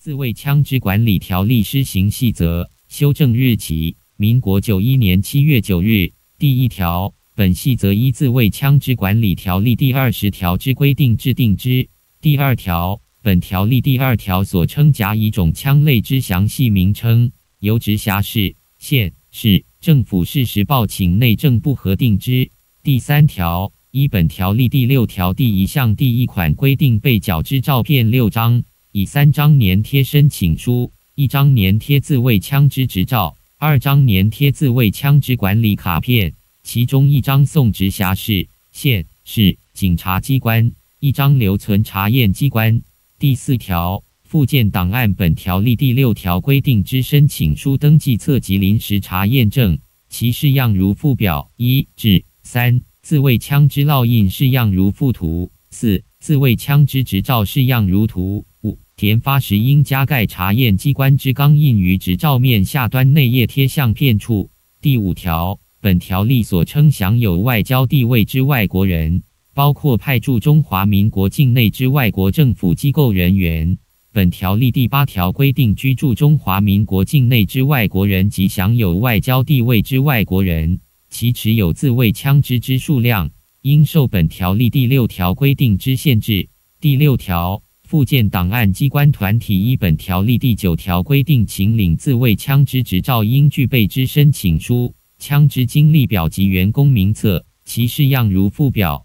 自卫枪支管理条例施行细则修正日期：民国91年7月9日。第1条，本细则依自卫枪支管理条例第20条之规定制定之。第2条，本条例第2条所称甲乙种枪类之详细名称，由直辖市、县、市政府适时报请内政部核定之。第3条，依本条例第6条第1项第1款规定被缴之照片6张，以3张粘贴申请书，1张粘贴自卫枪支执照，2张粘贴自卫枪支管理卡片，其中1张送直辖市、县、市警察机关，1张留存查验机关。第4条，附件档案本条例第6条规定之申请书登记册及临时查验证，其式样如附表1至3，自卫枪支烙印式样如附图4，自卫枪支执照式样如图5，填发时应加盖查验机关之钢印于执照面下端内页贴相片处。第5条，本条例所称享有外交地位之外国人，包括派驻中华民国境内之外国政府机构人员。本条例第8条规定，居住中华民国境内之外国人及享有外交地位之外国人，其持有自卫枪支之数量，应受本条例第6条规定之限制。第6条，附件档案机关团体依本条例第9条规定，请领自卫枪支执照应具备之申请书、枪支经历表及员工名册，其式样如附表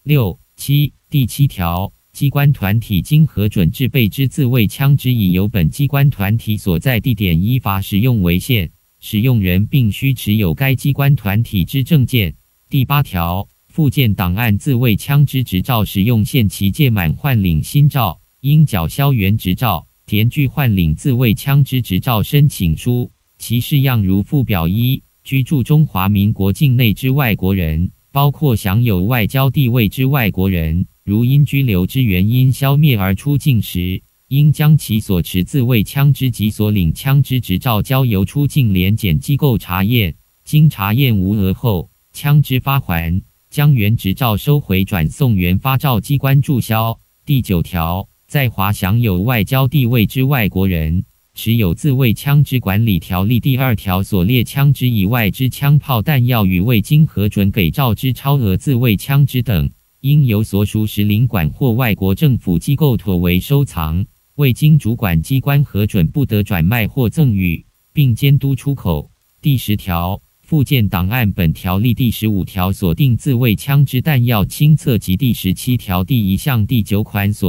1、6、7。第7条，机关团体经核准制备之自卫枪支，已由本机关团体所在地点依法使用为限，使用人并须持有该机关团体之证件。第8条，附件档案自卫枪支执照使用限期届满换领新照，应缴销原执照，填具换领自卫枪支执照申请书，其式样如附表1。居住中华民国境内之外国人，包括享有外交地位之外国人，如因居留之原因消灭而出境时，应将其所持自卫枪支及所领枪支执照交由出境联检机构查验，经查验无讹后，枪支发还，将原执照收回转送原发照机关注销。第9条，在华享有外交地位之外国人，持有自卫枪支管理条例第2条所列枪支以外之枪炮弹药与未经核准给照之超额自卫枪支等，应由所属使领馆或外国政府机构妥为收藏，未经主管机关核准不得转卖或赠与，并监督出口。第10条，附件档案本条例第15条所定自卫枪支弹药清册及第17条第1项第9款所